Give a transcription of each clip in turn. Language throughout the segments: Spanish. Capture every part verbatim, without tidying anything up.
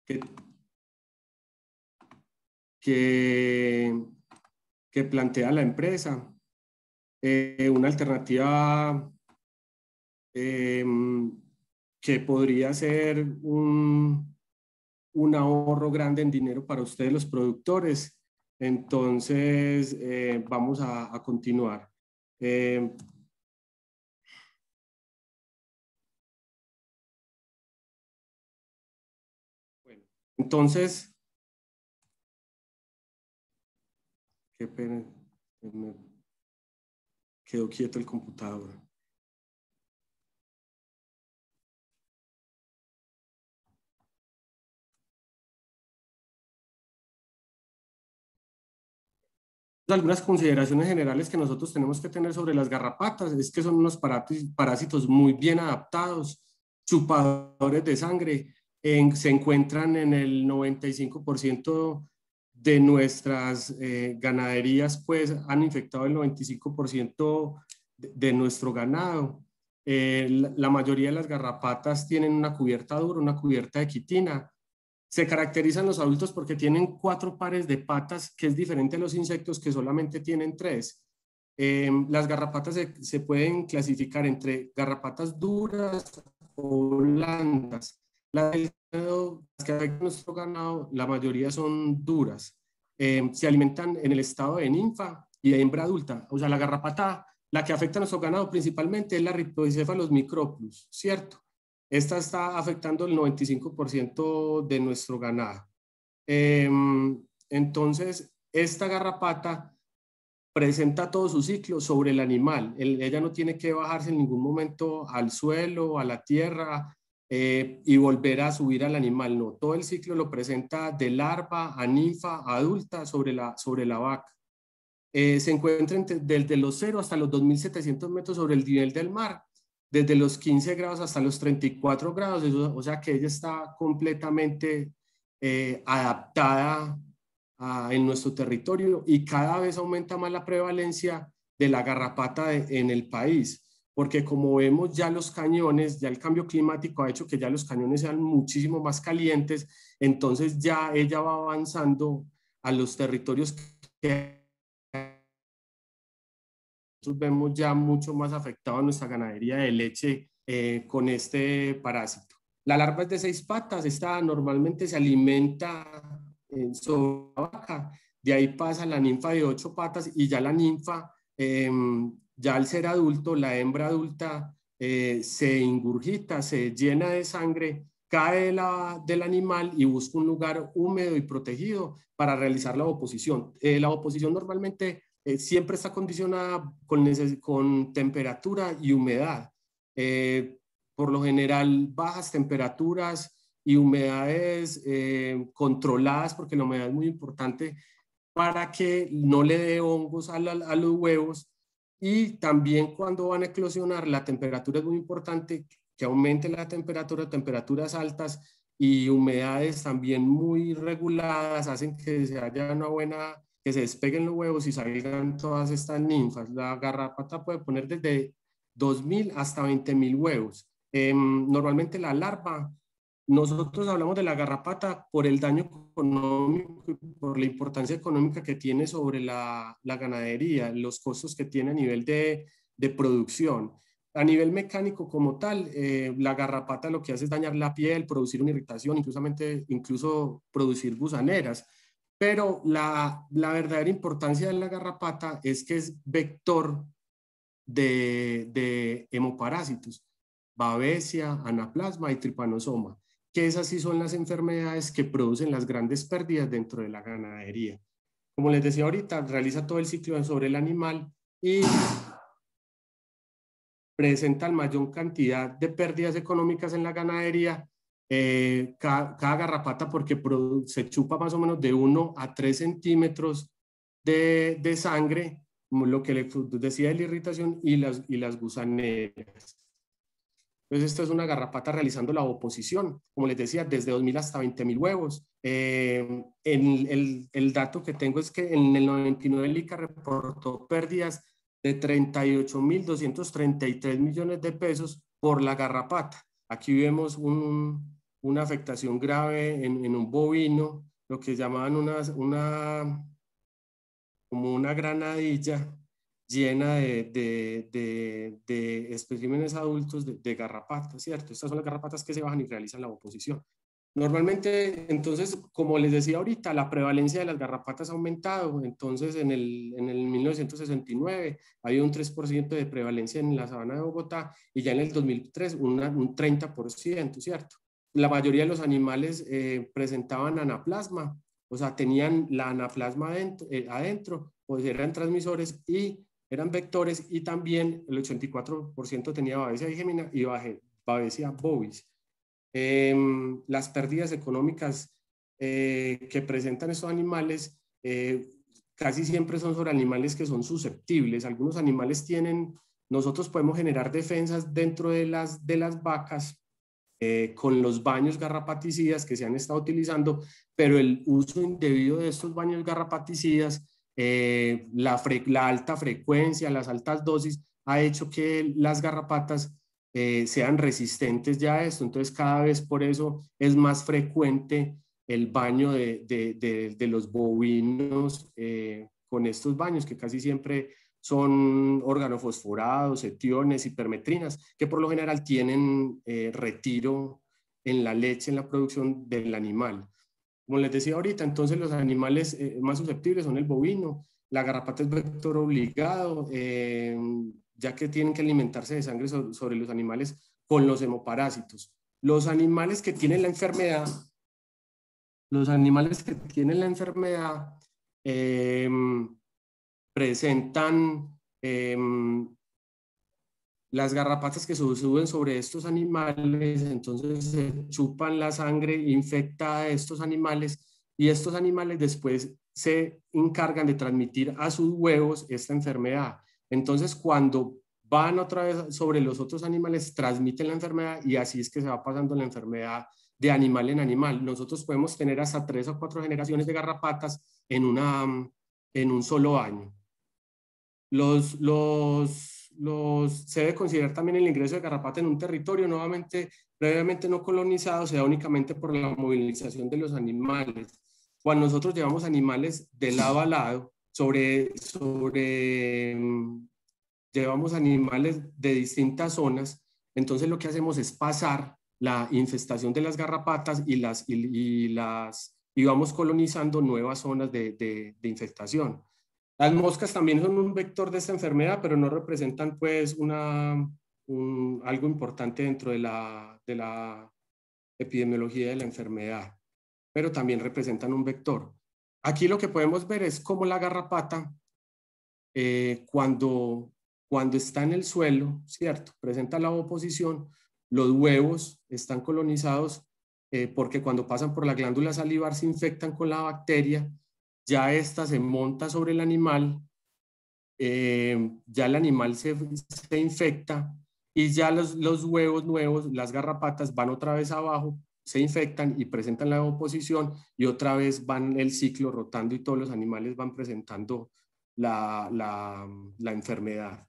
que, que, que plantea la empresa. Eh, una alternativa eh, que podría ser un, un ahorro grande en dinero para ustedes los productores. Entonces, eh, vamos a, a continuar. Eh, bueno, entonces, qué pena, me quedó quieto el computador. Algunas consideraciones generales que nosotros tenemos que tener sobre las garrapatas es que son unos parásitos muy bien adaptados, chupadores de sangre, en, se encuentran en el noventa y cinco por ciento de nuestras eh, ganaderías, pues han infectado el noventa y cinco por ciento de, de nuestro ganado. Eh, la, la mayoría de las garrapatas tienen una cubierta dura, una cubierta de quitina. Se caracterizan los adultos porque tienen cuatro pares de patas, que es diferente a los insectos que solamente tienen tres. Eh, las garrapatas se, se pueden clasificar entre garrapatas duras o blandas. Las que afectan a nuestro ganado, la mayoría son duras. Eh, se alimentan en el estado de ninfa y de hembra adulta. O sea, la garrapata, la que afecta a nuestro ganado principalmente es la Rhipicephalus microplus, ¿cierto? Esta está afectando el noventa y cinco por ciento de nuestro ganado. Eh, entonces, esta garrapata presenta todo su ciclo sobre el animal. El, ella no tiene que bajarse en ningún momento al suelo, a la tierra eh, y volver a subir al animal. No, todo el ciclo lo presenta de larva a ninfa a adulta sobre la, sobre la vaca. Eh, se encuentra desde los cero hasta los dos mil setecientos metros sobre el nivel del mar, desde los quince grados hasta los treinta y cuatro grados, eso, o sea que ella está completamente eh, adaptada a, en nuestro territorio y cada vez aumenta más la prevalencia de la garrapata de, en el país, porque como vemos ya los cañones, ya el cambio climático ha hecho que ya los cañones sean muchísimo más calientes, entonces ya ella va avanzando a los territorios que nosotros vemos ya mucho más afectado a nuestra ganadería de leche eh, con este parásito. La larva es de seis patas, esta normalmente se alimenta en sobre la vaca, de ahí pasa la ninfa de ocho patas y ya la ninfa, eh, ya al ser adulto, la hembra adulta eh, se ingurgita, se llena de sangre, cae de la, del animal y busca un lugar húmedo y protegido para realizar la oposición. Eh, la oposición normalmente eh, siempre está condicionada con, con temperatura y humedad. Eh, por lo general, bajas temperaturas y humedades eh, controladas, porque la humedad es muy importante para que no le dé hongos a, la, a los huevos. Y también cuando van a eclosionar, la temperatura es muy importante, que aumente la temperatura, temperaturas altas y humedades también muy reguladas hacen que se haya una buena, que se despeguen los huevos y salgan todas estas ninfas. La garrapata puede poner desde dos mil hasta veinte mil huevos. Eh, normalmente la larva, nosotros hablamos de la garrapata por el daño económico, por la importancia económica que tiene sobre la, la ganadería, los costos que tiene a nivel de, de producción. A nivel mecánico como tal, eh, la garrapata lo que hace es dañar la piel, producir una irritación, incluso producir gusaneras. Pero la, la verdadera importancia de la garrapata es que es vector de, de hemoparásitos, babesia, anaplasma y tripanosoma, que esas sí son las enfermedades que producen las grandes pérdidas dentro de la ganadería. Como les decía ahorita, realiza todo el ciclo sobre el animal y presenta la mayor cantidad de pérdidas económicas en la ganadería, eh, cada, cada garrapata porque se chupa más o menos de uno a tres centímetros de, de sangre, lo que le decía de la irritación y las, y las gusaneras. Entonces, esta es una garrapata realizando la oposición, como les decía, desde dos mil hasta veinte mil huevos. Eh, el, el, el dato que tengo es que en el noventa y nueve el ICA reportó pérdidas de treinta y ocho mil doscientos treinta y tres millones de pesos por la garrapata. Aquí vemos un, una afectación grave en, en un bovino, lo que llamaban una, una, como una granadilla llena de, de, de, de especímenes adultos de, de garrapatas, ¿cierto? Estas son las garrapatas que se bajan y realizan la oposición. Normalmente, entonces, como les decía ahorita, la prevalencia de las garrapatas ha aumentado. Entonces, en el, en el mil novecientos sesenta y nueve había un tres por ciento de prevalencia en la sabana de Bogotá y ya en el dos mil tres una, un treinta por ciento, ¿cierto? La mayoría de los animales eh, presentaban anaplasma, o sea, tenían la anaplasma adentro, eh, adentro, pues eran transmisores y eran vectores, y también el ochenta y cuatro por ciento tenía Babesia gemina y Babesia bovis. Eh, las pérdidas económicas eh, que presentan estos animales eh, casi siempre son sobre animales que son susceptibles. Algunos animales tienen, nosotros podemos generar defensas dentro de las, de las vacas eh, con los baños garrapaticidas que se han estado utilizando, pero el uso indebido de estos baños garrapaticidas, eh, la, la alta frecuencia, las altas dosis, ha hecho que las garrapatas eh, sean resistentes ya a esto. Entonces, cada vez por eso es más frecuente el baño de, de, de, de los bovinos eh, con estos baños, que casi siempre son organofosforados, etiones, hipermetrinas, que por lo general tienen eh, retiro en la leche, en la producción del animal. Como les decía ahorita, entonces los animales eh, más susceptibles son el bovino, la garrapata es vector obligado, eh, ya que tienen que alimentarse de sangre so sobre los animales con los hemoparásitos. Los animales que tienen la enfermedad, los animales que tienen la enfermedad eh, presentan eh, las garrapatas que suben sobre estos animales, entonces se chupan la sangre infectada de estos animales y estos animales después se encargan de transmitir a sus huevos esta enfermedad. Entonces, cuando van otra vez sobre los otros animales, transmiten la enfermedad y así es que se va pasando la enfermedad de animal en animal. Nosotros podemos tener hasta tres o cuatro generaciones de garrapatas en, una, en un solo año. Los, los, los, se debe considerar también el ingreso de garrapata en un territorio nuevamente, previamente no colonizado, se da únicamente por la movilización de los animales. Cuando nosotros llevamos animales de lado a lado, sobre, sobre, llevamos animales de distintas zonas, entonces lo que hacemos es pasar la infestación de las garrapatas y, las, y, y, las, y vamos colonizando nuevas zonas de, de, de infestación. Las moscas también son un vector de esta enfermedad, pero no representan pues una, un, algo importante dentro de la, de la epidemiología de la enfermedad, pero también representan un vector. Aquí lo que podemos ver es cómo la garrapata, eh, cuando, cuando está en el suelo, ¿cierto? Presenta la oposición, los huevos están colonizados eh, porque cuando pasan por la glándula salivar se infectan con la bacteria, ya esta se monta sobre el animal, eh, ya el animal se, se infecta y ya los, los huevos nuevos, las garrapatas van otra vez abajo, se infectan y presentan la oposición y otra vez van el ciclo rotando y todos los animales van presentando la, la, la enfermedad.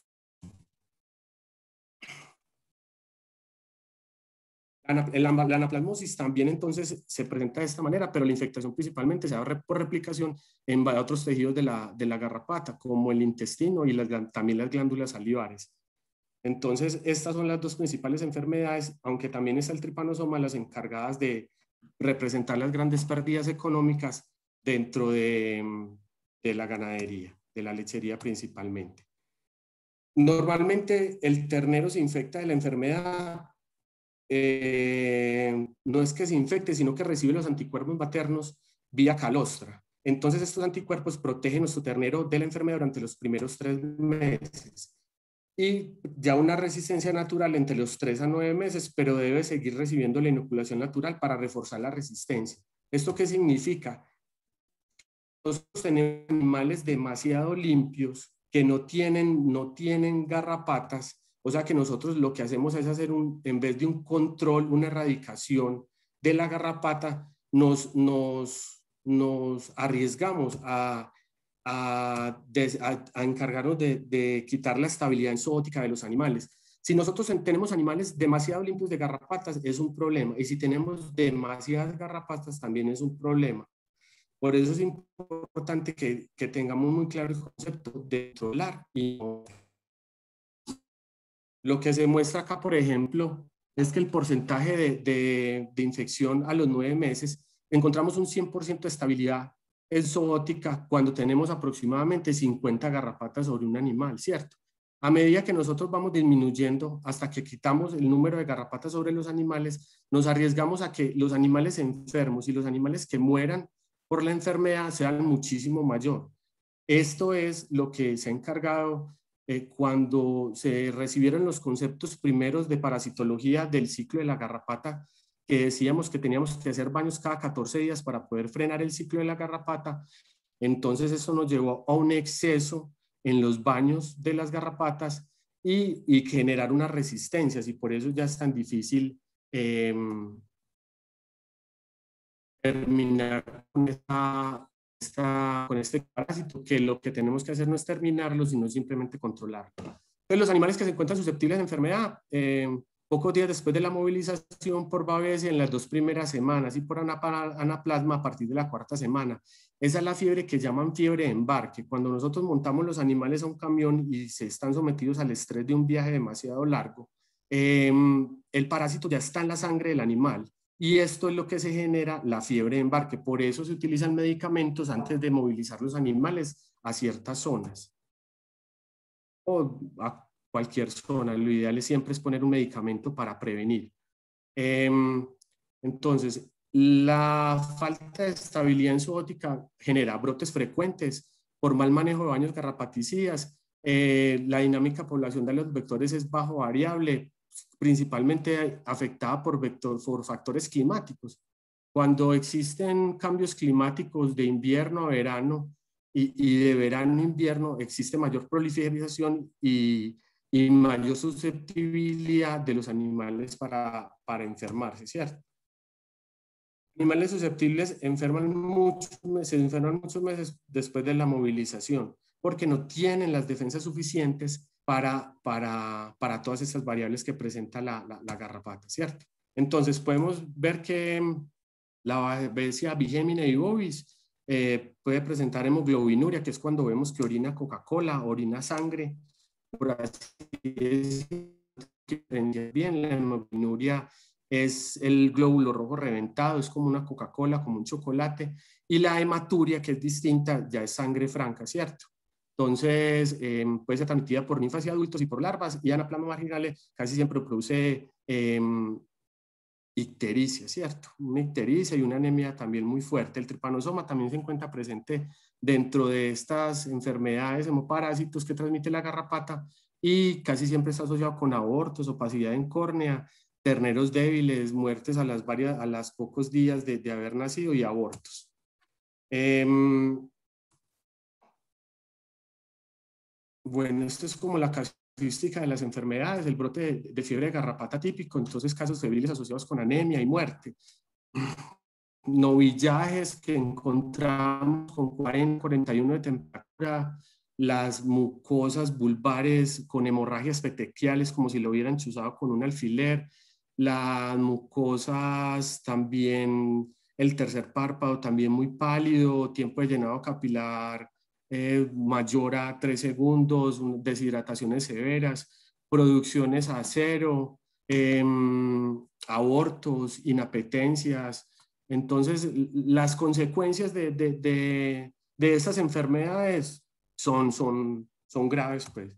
La, la anaplasmosis también entonces se presenta de esta manera, pero la infectación principalmente se da por replicación en otros tejidos de la, de la garrapata, como el intestino y las, también las glándulas salivares. Entonces, estas son las dos principales enfermedades, aunque también está el tripanosoma, las encargadas de representar las grandes pérdidas económicas dentro de, de la ganadería, de la lechería principalmente. Normalmente el ternero se infecta de la enfermedad. Eh, no es que se infecte, sino que recibe los anticuerpos maternos vía calostra. Entonces estos anticuerpos protegen a nuestro ternero de la enfermedad durante los primeros tres meses. Y ya una resistencia natural entre los tres a nueve meses, pero debe seguir recibiendo la inoculación natural para reforzar la resistencia. ¿Esto qué significa? Nosotros tenemos animales demasiado limpios que no tienen, no tienen garrapatas. O sea que nosotros lo que hacemos es hacer un, en vez de un control, una erradicación de la garrapata, nos, nos, nos arriesgamos a, a, a, a encargarnos de, de quitar la estabilidad enzootica de los animales. Si nosotros tenemos animales demasiado limpios de garrapatas, es un problema. Y si tenemos demasiadas garrapatas, también es un problema. Por eso es importante que, que tengamos muy claro el concepto de controlar. Y lo que se muestra acá, por ejemplo, es que el porcentaje de, de, de infección a los nueve meses, encontramos un cien por ciento de estabilidad en zoótica cuando tenemos aproximadamente cincuenta garrapatas sobre un animal, ¿cierto? A medida que nosotros vamos disminuyendo hasta que quitamos el número de garrapatas sobre los animales, nos arriesgamos a que los animales enfermos y los animales que mueran por la enfermedad sean muchísimo mayor. Esto es lo que se ha encargado eh, cuando se recibieron los conceptos primeros de parasitología del ciclo de la garrapata, que decíamos que teníamos que hacer baños cada catorce días para poder frenar el ciclo de la garrapata. Entonces eso nos llevó a un exceso en los baños de las garrapatas y, y generar unas resistencias, y por eso ya es tan difícil eh, terminar con, esta, esta, con este parásito, que lo que tenemos que hacer no es terminarlo, sino simplemente controlarlo. Entonces, los animales que se encuentran susceptibles de enfermedad, eh, pocos días después de la movilización por Babesia, en las dos primeras semanas, y por anaplasma a partir de la cuarta semana. Esa es la fiebre que llaman fiebre de embarque. Cuando nosotros montamos los animales a un camión y se están sometidos al estrés de un viaje demasiado largo, eh, el parásito ya está en la sangre del animal. Y esto es lo que se genera la fiebre de embarque. Por eso se utilizan medicamentos antes de movilizar los animales a ciertas zonas o a cualquier zona. Lo ideal es siempre es poner un medicamento para prevenir. Eh, entonces, la falta de estabilidad en zoótica genera brotes frecuentes por mal manejo de baños garrapaticidas. Eh, la dinámica población de los vectores es bajo variable, principalmente afectada por, vector, por factores climáticos. Cuando existen cambios climáticos de invierno a verano y, y de verano a invierno, existe mayor proliferación y, y mayor susceptibilidad de los animales para, para enfermarse, ¿cierto? Animales susceptibles enferman muchos meses, enferman muchos meses después de la movilización, porque no tienen las defensas suficientes para, para, para todas estas variables que presenta la, la, la garrapata, ¿cierto? Entonces podemos ver que la Babesia bigemina y bovis eh, puede presentar hemoglobinuria, que es cuando vemos que orina Coca-Cola, orina sangre, por así decirlo, bien, la hemoglobinuria es el glóbulo rojo reventado, es como una Coca-Cola, como un chocolate, y la hematuria, que es distinta, ya es sangre franca, ¿cierto? Entonces, eh, puede ser transmitida por ninfas y adultos y por larvas, y anaplasma marginale casi siempre produce eh, ictericia, ¿cierto? Una ictericia y una anemia también muy fuerte. El tripanosoma también se encuentra presente dentro de estas enfermedades hemoparásitos que transmite la garrapata y casi siempre está asociado con abortos, opacidad en córnea, terneros débiles, muertes a las, varias, a las pocos días de, de haber nacido y abortos. Eh, bueno, esto es como la casuística de las enfermedades, el brote de, de fiebre de garrapata típico, entonces casos febriles asociados con anemia y muerte. Novillajes que encontramos con cuarenta, cuarenta y uno de temperatura, las mucosas vulvares con hemorragias petequiales como si lo hubieran chuzado con un alfiler, las mucosas también, el tercer párpado también muy pálido, tiempo de llenado capilar eh, mayor a tres segundos, deshidrataciones severas, producciones a cero, eh, abortos, inapetencias. Entonces, las consecuencias de, de, de, de estas enfermedades son, son, son graves, pues.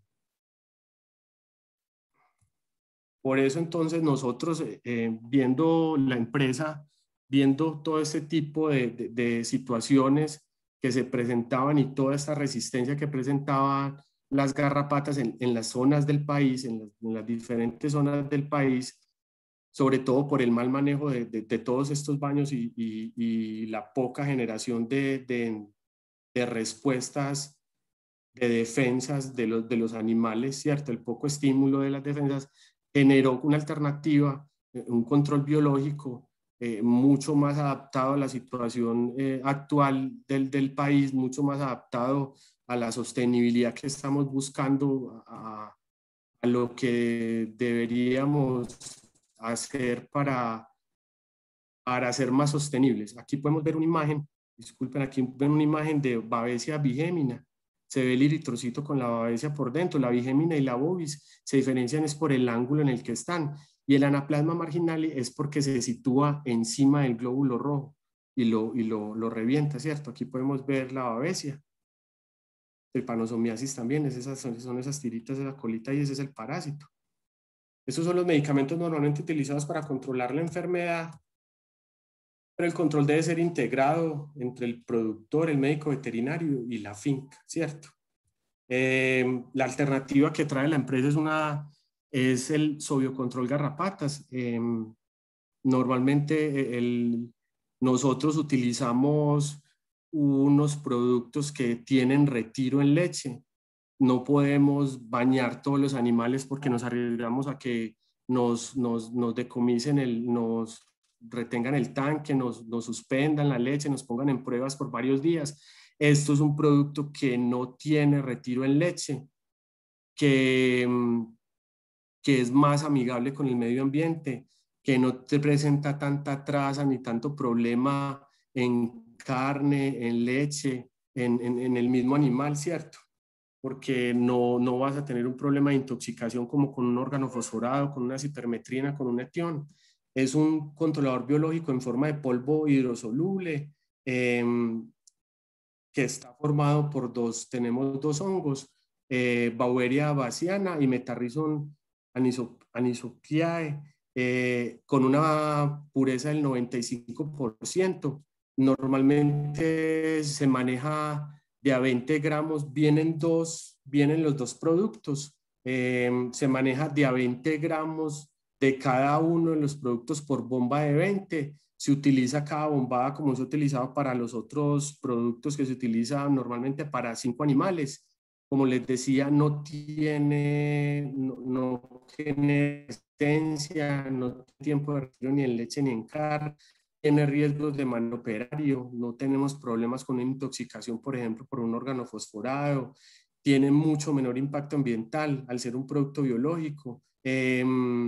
Por eso, entonces, nosotros, eh, viendo la empresa, viendo todo este tipo de, de, de situaciones que se presentaban y toda esta resistencia que presentaban las garrapatas en, en las zonas del país, en las, en las diferentes zonas del país, sobre todo por el mal manejo de, de, de todos estos baños y, y, y la poca generación de, de, de, respuestas, de defensas de los, de los animales, ¿cierto? El poco estímulo de las defensas generó una alternativa, un control biológico eh, mucho más adaptado a la situación eh, actual del, del país, mucho más adaptado a la sostenibilidad que estamos buscando a, lo que deberíamos hacer para, para ser más sostenibles. Aquí podemos ver una imagen, disculpen, aquí ven una imagen de Babesia bigémina. Se ve el eritrocito con la babesia por dentro. La bigémina y la bovis se diferencian es por el ángulo en el que están. Y el anaplasma marginal es porque se sitúa encima del glóbulo rojo y lo, y lo, lo revienta, ¿cierto? Aquí podemos ver la babesia. El panosomiasis también, es esas, son, son esas tiritas de la colita y ese es el parásito. Estos son los medicamentos normalmente utilizados para controlar la enfermedad, pero el control debe ser integrado entre el productor, el médico veterinario y la finca, ¿cierto? Eh, la alternativa que trae la empresa es, una, es el sobiocontrol garrapatas. Eh, normalmente el, nosotros utilizamos unos productos que tienen retiro en leche. No podemos bañar todos los animales porque nos arriesgamos a que nos, nos, nos decomisen, el, nos retengan el tanque, nos, nos suspendan la leche, nos pongan en pruebas por varios días. Esto es un producto que no tiene retiro en leche, que, que es más amigable con el medio ambiente, que no te presenta tanta traza ni tanto problema en carne, en leche, en, en, en el mismo animal, ¿cierto? Porque no, no vas a tener un problema de intoxicación como con un órgano fosforado, con una cipermetrina, con un etión. Es un controlador biológico en forma de polvo hidrosoluble eh, que está formado por dos, tenemos dos hongos, eh, Beauveria bassiana y Metarrhizum anisopliae, eh, con una pureza del noventa y cinco por ciento. Normalmente se maneja de a veinte gramos, vienen, dos, vienen los dos productos, eh, se maneja de a veinte gramos de cada uno de los productos por bomba de veinte. Se utiliza cada bombada como se ha utilizado para los otros productos que se utilizan normalmente para cinco animales. Como les decía, no tiene, no, no tiene resistencia, no tiene tiempo de retiro ni en leche ni en carne, tiene riesgos de mal operario, no tenemos problemas con intoxicación, por ejemplo, por un órgano fosforado, tiene mucho menor impacto ambiental al ser un producto biológico. Eh,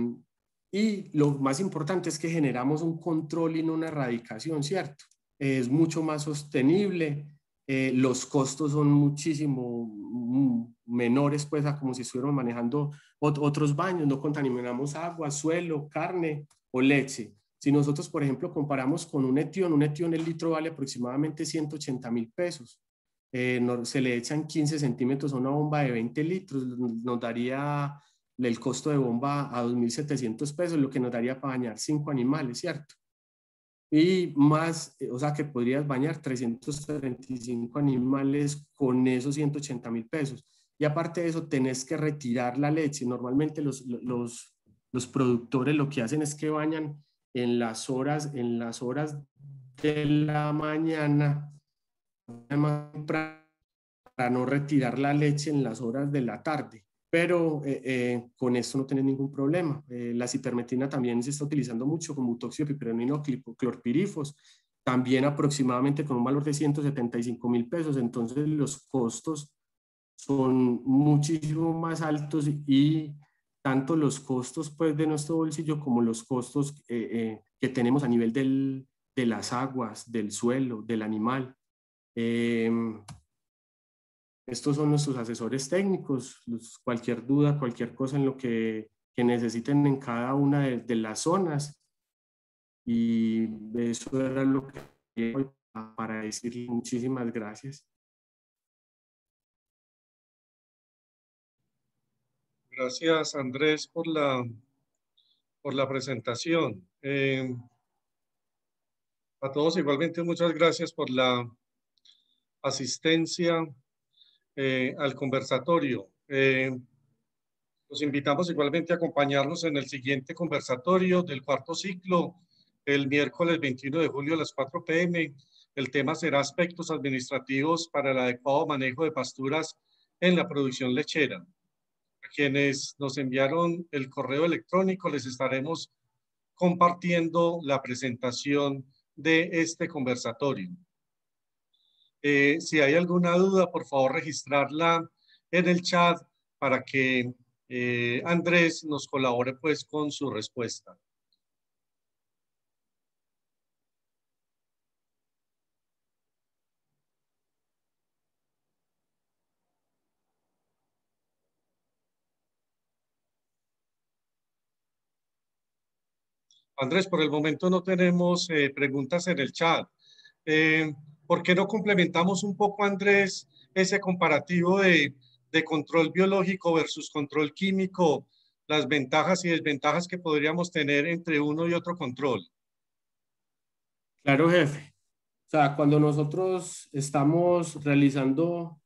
y lo más importante es que generamos un control y no una erradicación, ¿cierto? Eh, es mucho más sostenible, eh, los costos son muchísimo mm, menores, pues, a como si estuviéramos manejando ot otros baños, no contaminamos agua, suelo, carne o leche. Si nosotros, por ejemplo, comparamos con un etión, un etión el litro vale aproximadamente ciento ochenta mil pesos. Eh, no, se le echan quince centímetros a una bomba de veinte litros, nos daría el costo de bomba a dos mil setecientos pesos, lo que nos daría para bañar cinco animales, ¿cierto? Y más, o sea que podrías bañar trescientos treinta y cinco animales con esos ciento ochenta mil pesos. Y aparte de eso, tenés que retirar la leche. Normalmente los, los, los productores lo que hacen es que bañan en las horas, en las horas de la mañana para no retirar la leche en las horas de la tarde. Pero eh, eh, con esto no tenés ningún problema. Eh, la cipermetrina también se está utilizando mucho como butóxido de piperonilo, clorpirifos, también aproximadamente con un valor de ciento setenta y cinco mil pesos. Entonces los costos son muchísimo más altos y tanto los costos pues, de nuestro bolsillo como los costos eh, eh, que tenemos a nivel del, de las aguas, del suelo, del animal. Eh, estos son nuestros asesores técnicos. Los, cualquier duda, cualquier cosa en lo que, que necesiten en cada una de, de las zonas. Y eso era lo que quería para decirle muchísimas gracias. Gracias, Andrés, por la, por la presentación. Eh, a todos igualmente muchas gracias por la asistencia eh, al conversatorio. Eh, los invitamos igualmente a acompañarnos en el siguiente conversatorio del cuarto ciclo, el miércoles veintiuno de julio a las cuatro p m El tema será aspectos administrativos para el adecuado manejo de pasturas en la producción lechera. A quienes nos enviaron el correo electrónico les estaremos compartiendo la presentación de este conversatorio. Eh, si hay alguna duda, por favor registrarla en el chat para que eh, Andrés nos colabore pues con su respuesta. Andrés, por el momento no tenemos eh, preguntas en el chat. Eh, ¿Por qué no complementamos un poco, Andrés, ese comparativo de, de control biológico versus control químico, las ventajas y desventajas que podríamos tener entre uno y otro control? Claro, jefe. O sea, cuando nosotros estamos realizando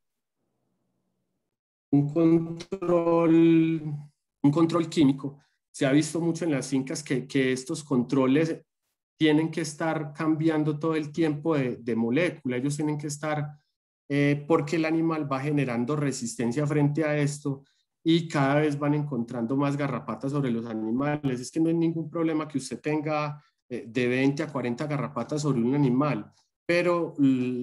un control, un control químico, se ha visto mucho en las fincas que, que estos controles tienen que estar cambiando todo el tiempo de, de molécula, ellos tienen que estar, eh, porque el animal va generando resistencia frente a esto y cada vez van encontrando más garrapatas sobre los animales. Es que no hay ningún problema que usted tenga eh, de veinte a cuarenta garrapatas sobre un animal, pero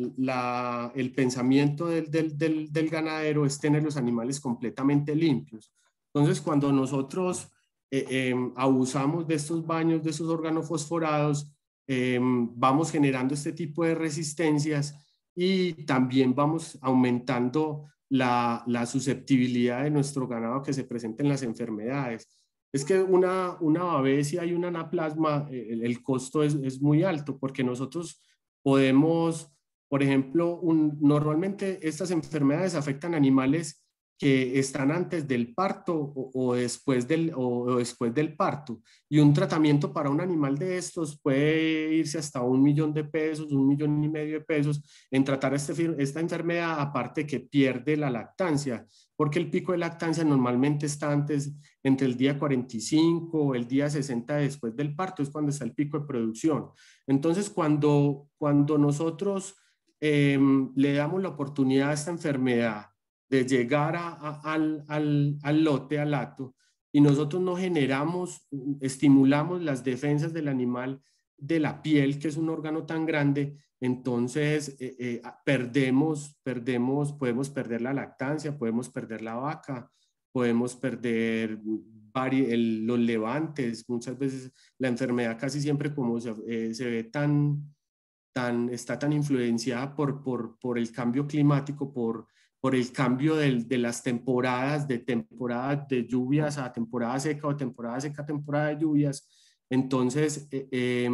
la, el pensamiento del, del, del, del ganadero es tener los animales completamente limpios. Entonces, cuando nosotros eh, eh, abusamos de estos baños, de esos organofosforados, eh, vamos generando este tipo de resistencias y también vamos aumentando la, la susceptibilidad de nuestro ganado que se presenten las enfermedades. Es que una, una babesia y una anaplasma, eh, el, el costo es, es muy alto porque nosotros podemos, por ejemplo, un, normalmente estas enfermedades afectan animales que están antes del parto o, o después del, o, o después del parto. Y un tratamiento para un animal de estos puede irse hasta un millón de pesos, un millón y medio de pesos en tratar este, esta enfermedad, aparte que pierde la lactancia, porque el pico de lactancia normalmente está antes, entre el día cuarenta y cinco o el día sesenta después del parto, es cuando está el pico de producción. Entonces, cuando, cuando nosotros eh, le damos la oportunidad a esta enfermedad de llegar a, a, al, al, al lote, al hato, y nosotros no generamos, estimulamos las defensas del animal de la piel, que es un órgano tan grande, entonces eh, eh, perdemos, perdemos, podemos perder la lactancia, podemos perder la vaca, podemos perder el, los levantes, muchas veces la enfermedad casi siempre como se, eh, se ve tan, tan, está tan influenciada por, por, por el cambio climático, por, por el cambio del, de las temporadas, de temporada de lluvias a temporada seca o temporada seca a temporada de lluvias. Entonces, eh, eh,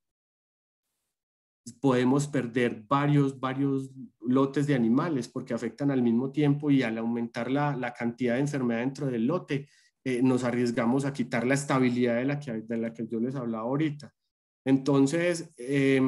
podemos perder varios, varios lotes de animales porque afectan al mismo tiempo y al aumentar la, la cantidad de enfermedad dentro del lote, eh, nos arriesgamos a quitar la estabilidad de la que, de la que yo les hablaba ahorita. Entonces, eh,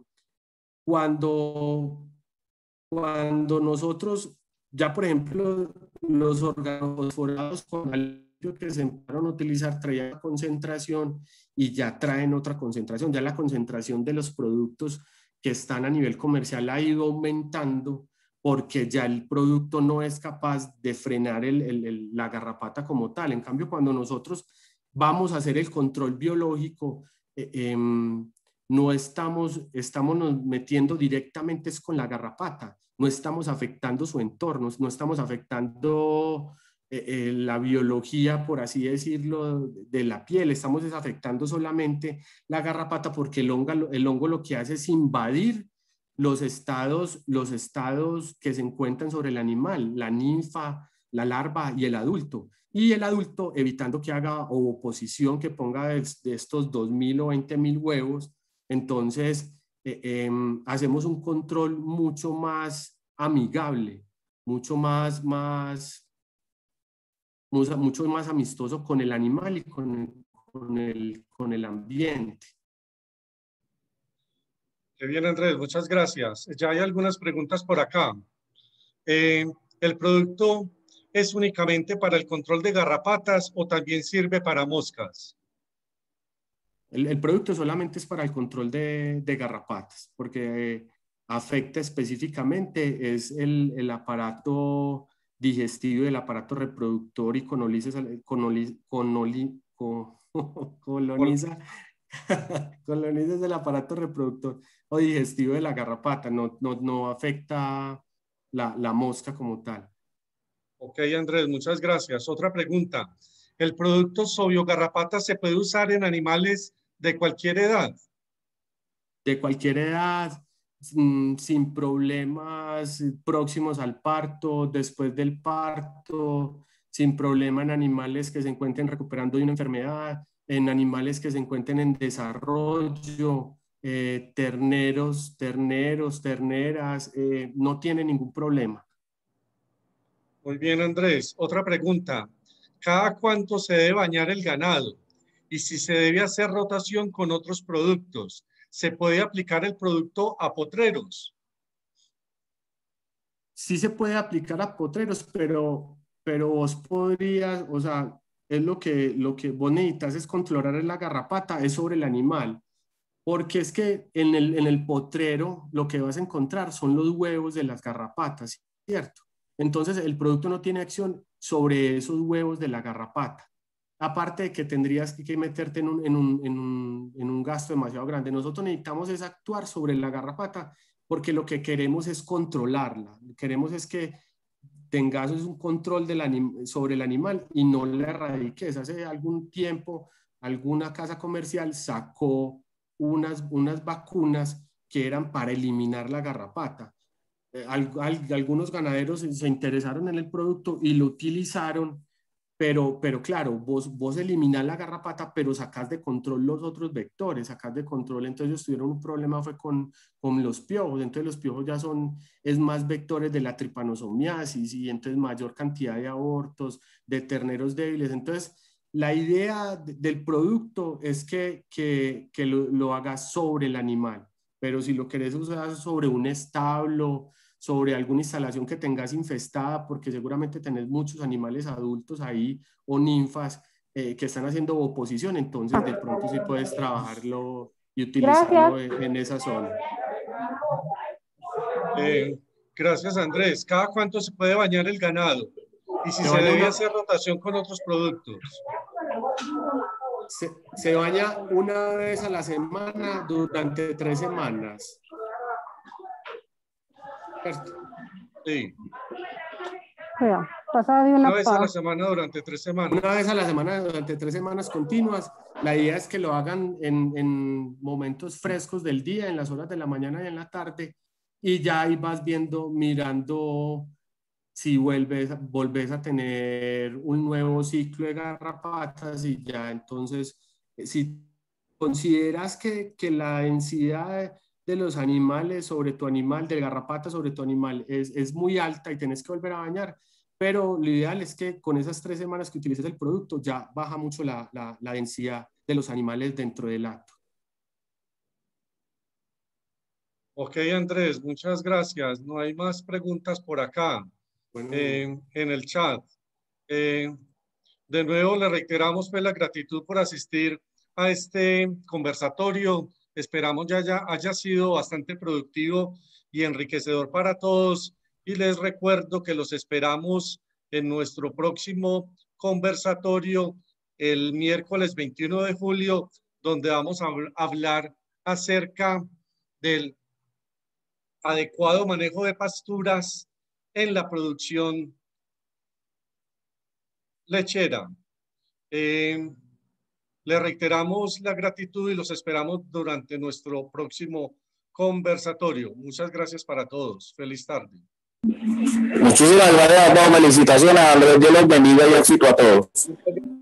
cuando, cuando nosotros, ya por ejemplo, los organofosforados con algo que se empezaron a utilizar traían concentración y ya traen otra concentración, ya la concentración de los productos que están a nivel comercial ha ido aumentando porque ya el producto no es capaz de frenar el, el, el, la garrapata como tal. En cambio, cuando nosotros vamos a hacer el control biológico, eh, eh, no estamos, estamos nos metiendo directamente es con la garrapata, no estamos afectando su entorno, no estamos afectando eh, eh, la biología, por así decirlo, de la piel, estamos desafectando solamente la garrapata porque el hongo, el hongo lo que hace es invadir los estados, los estados que se encuentran sobre el animal, la ninfa, la larva y el adulto. Y el adulto, evitando que haga oposición, que ponga de, de estos dos mil o veinte mil huevos, entonces eh, eh, hacemos un control mucho más amigable, mucho más, más, mucho más amistoso con el animal y con el, con el, con el ambiente. Qué bien, Andrés, muchas gracias. Ya hay algunas preguntas por acá. Eh, ¿El producto es únicamente para el control de garrapatas o también sirve para moscas? El, el producto solamente es para el control de, de garrapatas, porque afecta específicamente es el, el aparato digestivo, el aparato reproductor y coloniza, coloniza, coloniza, coloniza el aparato reproductor o digestivo de la garrapata, no, no, no afecta la, la mosca como tal. Ok, Andrés, muchas gracias. Otra pregunta. ¿El producto Sobiogarrapata se puede usar en animales de cualquier edad? De cualquier edad, mm, sin problemas próximos al parto, después del parto, sin problema en animales que se encuentren recuperando de una enfermedad, en animales que se encuentren en desarrollo, eh, terneros, terneros, terneras, eh, no tiene ningún problema. Muy bien, Andrés. Otra pregunta. ¿Cada cuánto se debe bañar el ganado? Y si se debe hacer rotación con otros productos, ¿se puede aplicar el producto a potreros? Sí se puede aplicar a potreros, pero, pero vos podrías, o sea, es lo que, lo que vos necesitas es controlar la garrapata, es sobre el animal. Porque es que en el, en el potrero lo que vas a encontrar son los huevos de las garrapatas, ¿cierto? Entonces el producto no tiene acción sobre esos huevos de la garrapata. Aparte de que tendrías que meterte en un, en un, en un, en un gasto demasiado grande. Nosotros necesitamos es actuar sobre la garrapata porque lo que queremos es controlarla. Queremos es que tengas un control del anim sobre el animal y no la erradiques. Hace algún tiempo alguna casa comercial sacó unas, unas vacunas que eran para eliminar la garrapata. Eh, al, al, algunos ganaderos se, se interesaron en el producto y lo utilizaron, pero, pero claro, vos, vos eliminás la garrapata, pero sacás de control los otros vectores, sacás de control, entonces ellos tuvieron un problema fue con, con los piojos, entonces los piojos ya son, es más vectores de la tripanosomiasis y entonces mayor cantidad de abortos, de terneros débiles, entonces la idea de, del producto es que, que, que lo, lo hagas sobre el animal, pero si lo querés usar sobre un establo, sobre alguna instalación que tengas infestada, porque seguramente tenés muchos animales adultos ahí o ninfas eh, que están haciendo oposición, entonces de pronto sí puedes trabajarlo y utilizarlo en, en esa zona. Eh, gracias, Andrés. ¿Cada cuánto se puede bañar el ganado? Y si Se se baña debe una, hacer rotación con otros productos. se, se baña una vez a la semana durante tres semanas. ¿Cierto? Sí. Vea, pasada de una, Una vez a la pa. semana durante tres semanas. Una vez a la semana durante tres semanas continuas. La idea es que lo hagan en, en momentos frescos del día, en las horas de la mañana y en la tarde, y ya ahí vas viendo, mirando si vuelves, volves a tener un nuevo ciclo de garrapatas y ya entonces, si consideras que, que la densidad de los animales sobre tu animal, de garrapata sobre tu animal, es, es muy alta y tienes que volver a bañar, pero lo ideal es que con esas tres semanas que utilices el producto ya baja mucho la, la, la densidad de los animales dentro del acto. Ok, Andrés, muchas gracias. No hay más preguntas por acá Bueno, eh, en el chat. Eh, de nuevo, le reiteramos pues, la gratitud por asistir a este conversatorio. Esperamos ya, ya haya sido bastante productivo y enriquecedor para todos. Y les recuerdo que los esperamos en nuestro próximo conversatorio el miércoles veintiuno de julio, donde vamos a hablar acerca del adecuado manejo de pasturas en la producción lechera. Eh, le reiteramos la gratitud y los esperamos durante nuestro próximo conversatorio. Muchas gracias para todos. Feliz tarde. Muchísimas gracias, felicitaciones, Andrés, Dios los bendiga y éxito a todos.